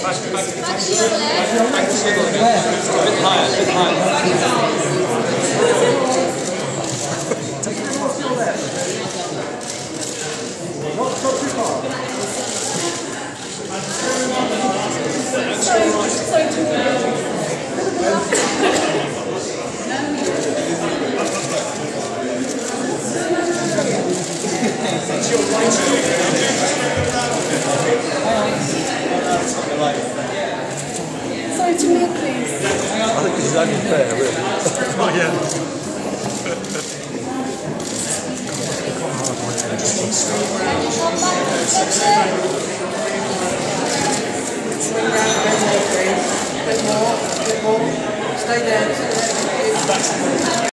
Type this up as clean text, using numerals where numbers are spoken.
Sorry, to me, please. I think this is unfair, really. Oh, yeah. Bit more, stay down.